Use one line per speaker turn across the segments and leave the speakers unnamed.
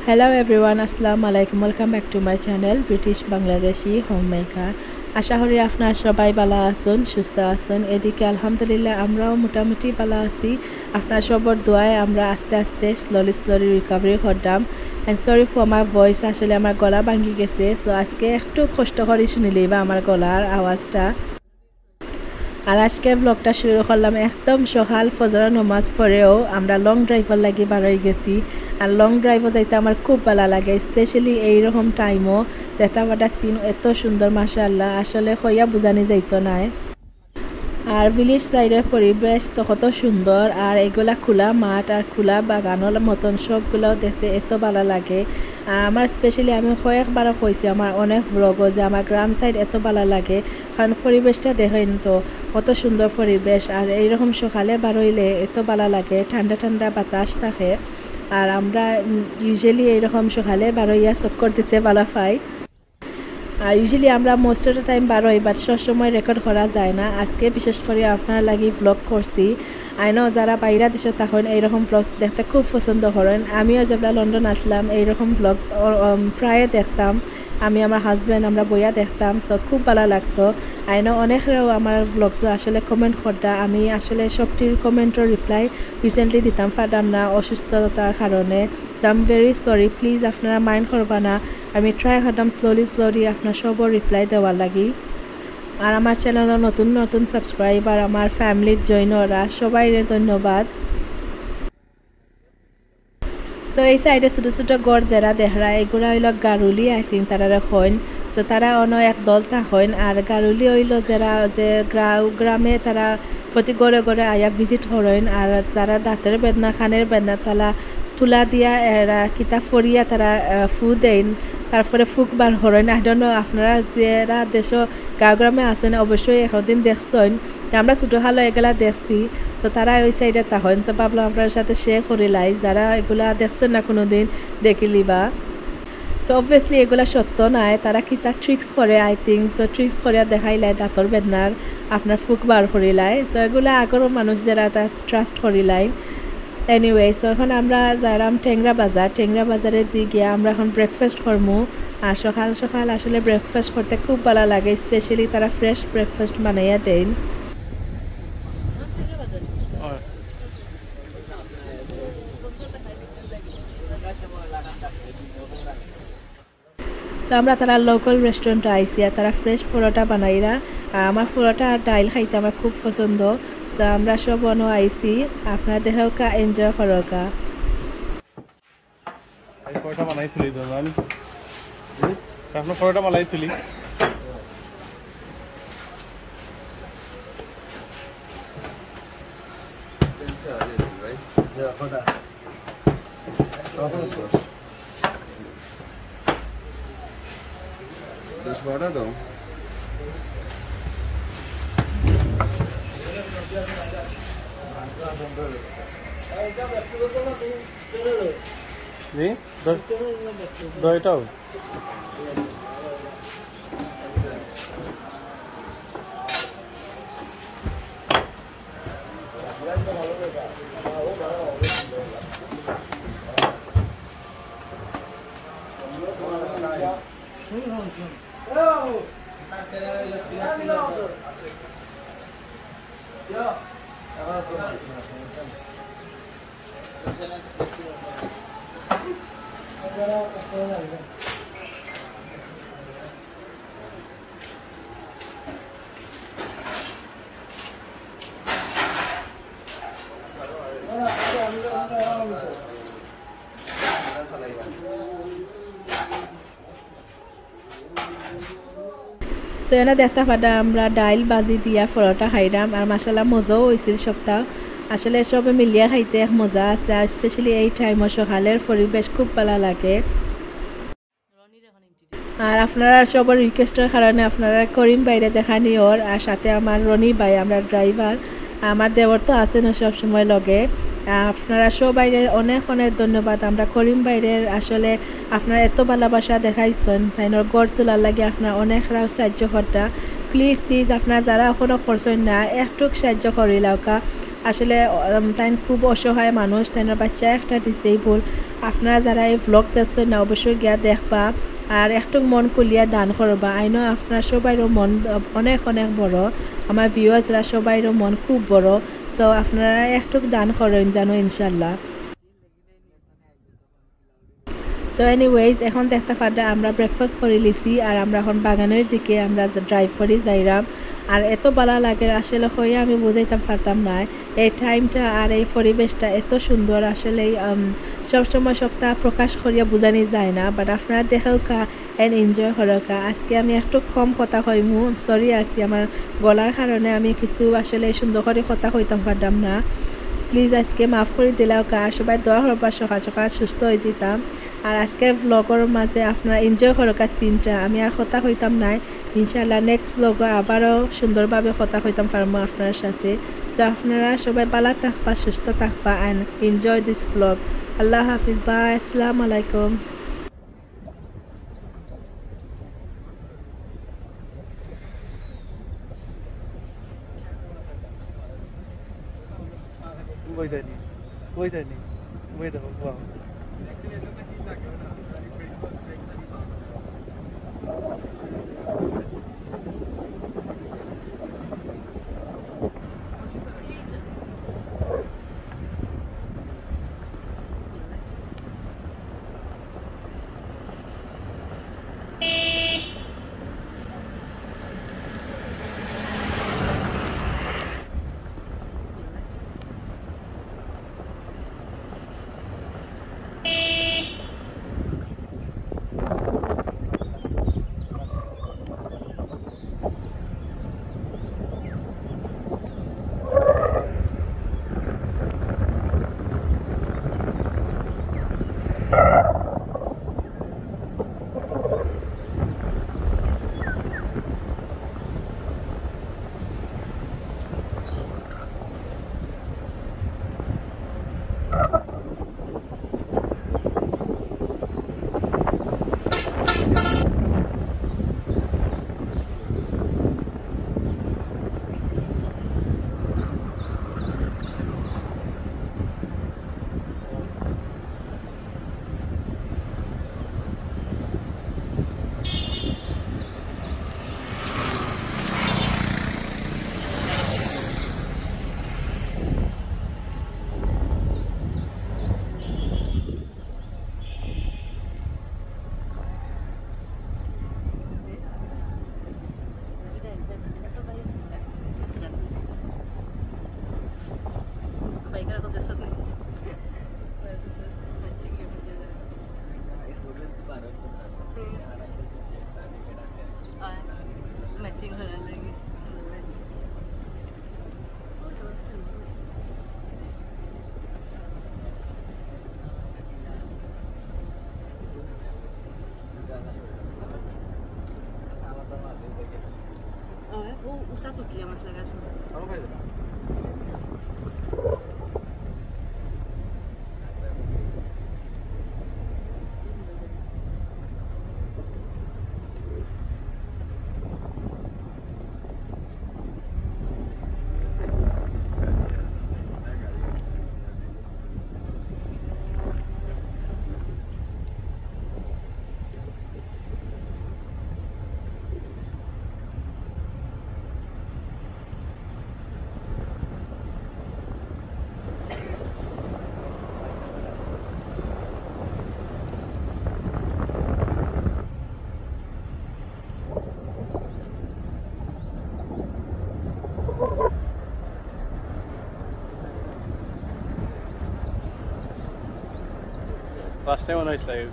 Hello everyone, Assalamu alaikum. Welcome back to my channel British Bangladeshi Homemaker. আশা করি আপনারা সবাই ভালো আছেন, সুস্থ আছেন। এদিকে আলহামদুলিল্লাহ আমরাও মোটামুটি ভালো আছি। আপনারা সবার দোয়ায় আমরা আস্তে আস্তে স্লোলি রিকভারি করলাম। And sorry for my voice, আসলে আমার গলা ভাঙি গেছে। সো আজকে একটু কষ্ট করে শুনিলেই বা আমার গলার আওয়াজটা। আর আজকে ব্লগটা শুরু করলাম একদম সকাল ফজর নামাজ পড়েও আমরা লং ড্রাইভার লাগি বার হয়ে গেছি। আর লং ড্রাইভও যাইতে আমার খুব ভালো লাগে, স্পেশালি এইরকম টাইমও দেখা সিন এত সুন্দর মাশাআল্লাহ, আসলে হইয়া বোঝানি যাইতো নাই। আর ভিলেজ সাইডের পরিবেশ তো কত সুন্দর, আর এগুলা খোলা মাঠ আর খোলা বাগানের মতন সবগুলো দেখতে এত ভালো লাগে। আর আমার স্পেশালি আমি কয়েকবার কইছি আমার অনেক ব্লগও যে আমার গ্রাম সাইড এত ভালো লাগে, কারণ পরিবেশটা দেখেন তো কত সুন্দর পরিবেশ। আর এইরকম সকালে বার হইলে এত ভালো লাগে, ঠান্ডা ঠান্ডা বাতাস থাকে। আর আমরা ইউজুয়ালি এইরকম সকালে বার হইয়া চক্কর দিতে ভালো পাই। আর ইউজুয়ালি আমরা মোস্ট অফ দ্য টাইম বার হই, বাট সবসময় রেকর্ড করা যায় না। আজকে বিশেষ করে আপনার লাগি ভ্লগ করছি। আইনও যারা বাইরা দেশে তখন এইরকম ভ্লগস দেখতে খুব পছন্দ করেন। আমিও যেগুলা লন্ডন আসলাম এইরকম ভ্লগস প্রায় দেখতাম। আমি আমার হাজব্যান্ড আমরা বইয়া দেখতাম, সো খুব ভালো লাগতো। আইনও অনেকেও আমার ভ্লগসও আসলে কমেন্ট করতা, আমি আসলে সবটির কমেন্টের রিপ্লাই রিসেন্টলি দিতাম পারলাম না অসুস্থতার কারণে। So I am very sorry, please আপনারা মাইন্ড করবা না। আমি ট্রাই করতাম স্লোলি আপনার সবর রিপ্লাই দেওয়ার লাগি। আর আমার চ্যানেলের নতুন সাবস্ক্রাইবার আমার ফ্যামিলির জয়েনরা সবাই ধন্যবাদ। সো এই সাইডে ছোটো ছোটো গড় যারা দেহরা এগুলা হইল গারুলি, আই থিঙ্ক তারা হইন। তো তারা অন্য এক দল হইন। আর গারুলি হইল যারা যে গ্রামে তারা প্রতি গড়ে গড়ে আয়া ভিজিট করেন। আর যারা দাঁতের বেদনা খানের বেদনা তারা তুলা দিয়া এরা কিতাব ফরিয়া তারা ফু দেন, তারপরে ফুক বার হরেন। আই ডোন্ট নো আপনারা যারা দেশ গাঁও গ্রামে আছেন অবশ্যই একদিন দেখছেন, আমরা ছোটো হালো এগুলা দেখছি। তো তারা ওই সাইডে তাহন, তো ভাবলাম আপনার সাথে শেয়ার করিলাই, যারা এগুলা দেখছেন না কোনো দিন দেখিলিবা। সো অবভিয়াসলি এগুলা সত্য নাই, তারা কিতা ট্রিক্স করে আই থিঙ্ক। সো ট্রিক্স করিয়া দেখাইলাই দাঁতর বেদনার আপনার ফুক বার করিলাই। সো এগুলা আগরও মানুষ যারা তা ট্রাস্ট করিলাই। এনিওয়ে, সো এখন আমরা যারাম টেংরা বাজারে দিয়ে গিয়ে আমরা এখন ব্রেকফাস্ট করবো। আর সকাল আসলে ব্রেকফাস্ট করতে খুব ভালো লাগে, স্পেশালি তারা ফ্রেশ ব্রেকফাস্ট বানাইয়া দেন। সো আমরা তারা লোকাল রেস্টুরেন্টে আইসি, আর তারা ফ্রেশ পরোটা বানাইরা। আর আমার পরোটা আর ডাইল খাইতে আমার খুব পছন্দ। সো আমরা সব অনো আইসি, আপনারা দেখাও কা এনজয় করো কা।
পরোটা বানাই তুলি দাদা, আপনার পরোটা বানাই তুলি।
বড়া দাও
দইটাও
সো এনে দেখতে পাটা আমরা ডাইল বাজি দিয়া পরোটা খাইলাম। আর মাসাল্লাহ মজাও হয়েছিল সপ্তাহ, আসলে সবে মিলিয়া খাইতে এক মজা আছে। আর স্পেশালি এই টাইমও সকালের পরিবেশ খুব ভালো লাগে। আর আপনারা সবার রিকোয়েস্টের কারণে আপনারা করিম বাইরে দেখানি ওর, আর সাথে আমার রনি ভাই আমরা ড্রাইভার, আমার দেবর তো আছে না সবসময় লগে। আপনারা সবাই অনেক ধন্যবাদ। আমরা করিম বাইরের আসলে আপনারা এত ভালোবাসা দেখাইছেন, তাই গড় তোলার লাগে আপনারা অনেকরাও সাহায্য করতা। প্লিজ আপনারা যারা এখনও করছেন না একটু সাহায্য করিলাও কা। আসলে তাই খুব অসহায় মানুষ, তাই বাচ্চা একটা ডিসেবল। আপনারা যারা এই ভ্লগ দেখছেন না অবশ্যই গিয়া দেখবা আর একটু মন খুলিয়া দান করবা। আইনো আপনার সবাইরও মন অনেক অনেক বড়, আমার ভিউয়ার্সরা সবাইরও মন খুব বড়। সো আপনারা একটু দান করেন জানো ইনশাল্লাহ। সো এনিওয়েজ এখন দেখতে পারলে আমরা ব্রেকফাস্ট করে লিছি আর আমরা এখন বাগানের দিকে আমরা ড্রাইভ করে যাইলাম। আর এত ভালো লাগে আসলে হয়ে আমি বুঝাইতাম পারতাম না, এই টাইমটা আর এই পরিবেশটা এত সুন্দর আসলে সবসময় সবটা প্রকাশ করিয়া বোঝানি যায় না। বাট আপনারা দেখাও কা এন্ড এনজয় হরকা। আজকে আমি একটু কম কথা কইমু, সরি আছি আমার গলার কারণে আমি কিছু আসলে সুন্দর করে কথা কইতাম পারতাম না, প্লিজ আজকে মাফ করে দিলাও কা। সবাই দোয়া করবা সকাল সকাল সুস্থ হয়ে যেতাম। আর আজকের ভ্লগের মাঝে আপনারা এনজয় করকা সিনটা, আমি আর কথা হইতাম নাই। ইনশাআল্লাহ নেক্সট ভ্লগে আবারও সুন্দরভাবে কথা হইতাম পারবো আপনার সাথে। সো আপনারা সবাই ভালো থাকবা, সুস্থ থাকবা and enjoy this vlog. Allah হাফিজ, বাই, আসসালামু আলাইকুম।
কই দেয়নি ওই দেখো বাহ।
Usa tu tía más la gata.
Last time when I stayed.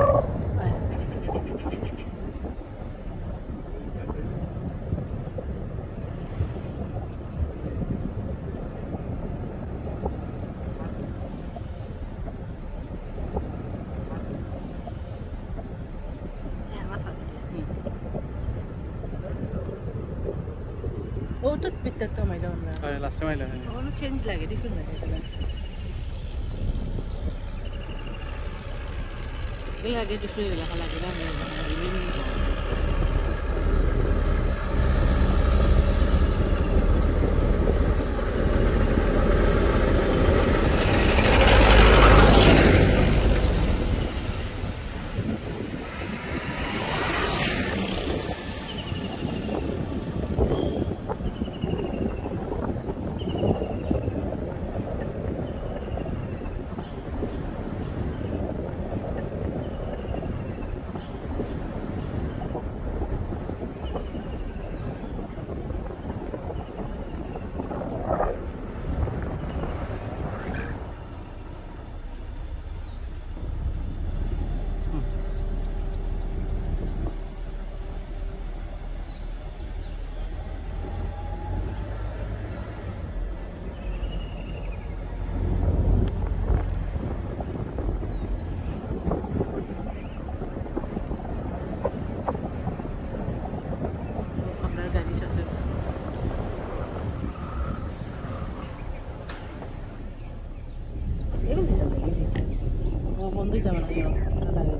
Oh, tu bitter to my down now.
Last time I left.
Oh, no change like it, different like it. Kaya get different like that. বন্ধু যাবে না কেন লাগে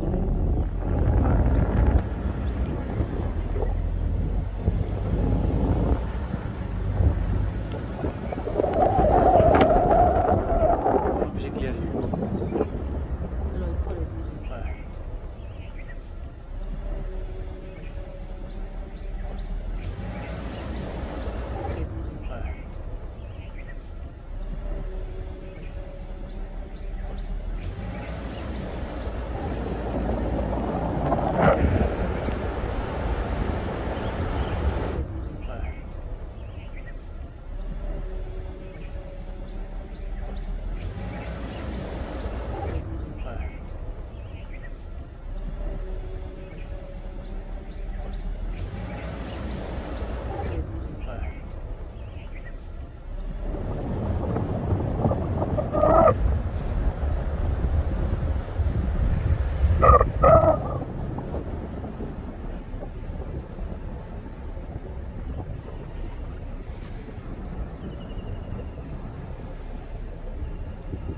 বেশি clear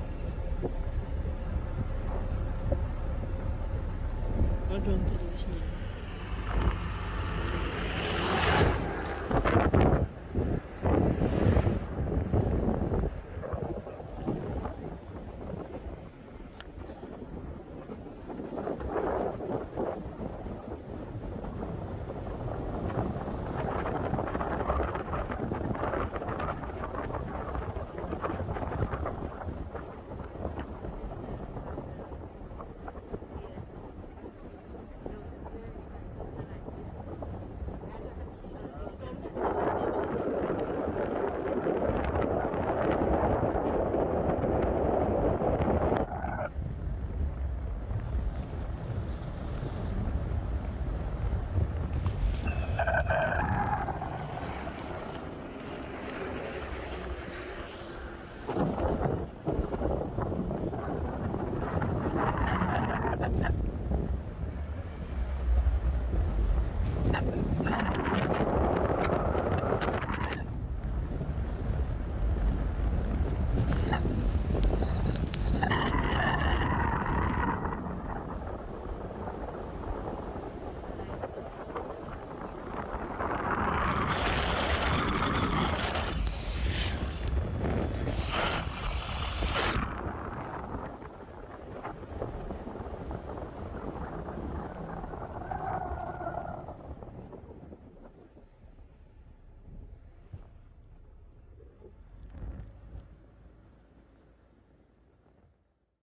Don't do this.